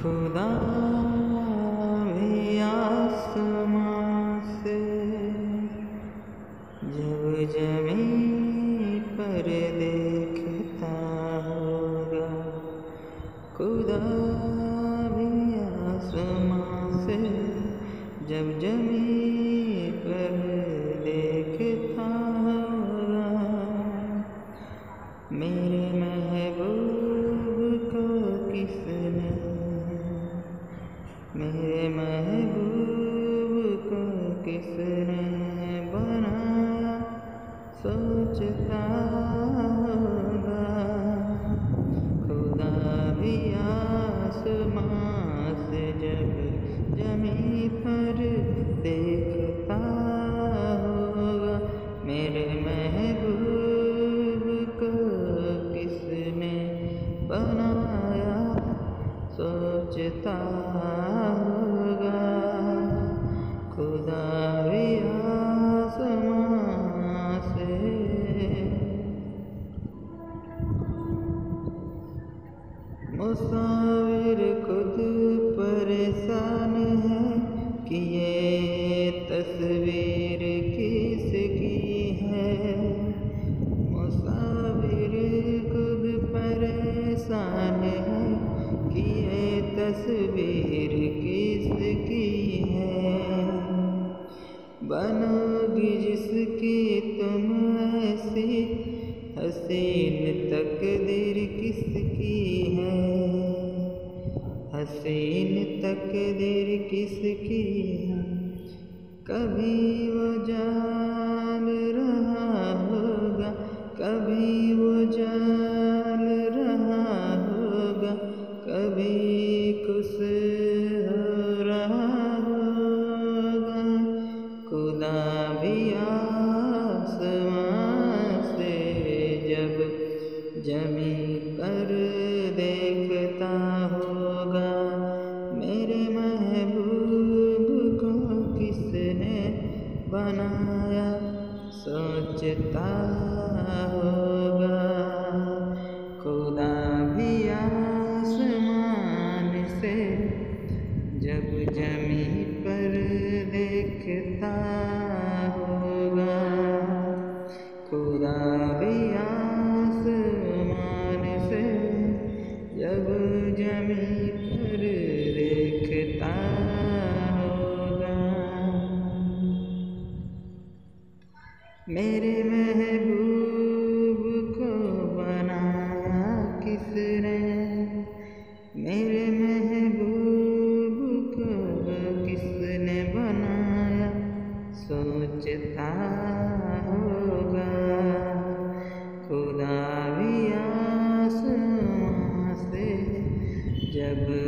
खुदा भी आसमां से जब ज़मीं पर देखता होगा। खुदा भी आसमां से जब ज़मीं पर देखता होगा। मेरे महबूब को किसने, मेरे महबूब को किसने बनाया सोचता होगा। खुदा भी आसमां से जब ज़मीं पर देखता होगा। मेरे महबूब को किसने बनाया सोचता होगा। खुदा भी आसमां से। मुसाविर खुद परेशान है कि ये तस्वीर किसकी है। मुसाविर खुद परेशान है कि ये तस्वीर किसकी है। बनोगी जिसकी तुम ऐसी हसीन तकदीर किसकी है। हसीन तकदीर किसकी है। कभी वो जान रहा होगा, कभी वो जान रहा होगा, कभी खुश हो रहा होगा। खुदा भी आसमां से जब ज़मीं पर देखता होगा। मेरे महबूब को किसने बनाया सोचता होगा। खुदा भी आसमान से जब ज़मीं पर देखता होगा। खुदा भी आसमान से जब ज़मीं पर देखता होगा। मेरे महबूब को बनाया किसने, मेरे महबूब को किसने बनाया सोचता होगा। खुदा भी आसमां से जब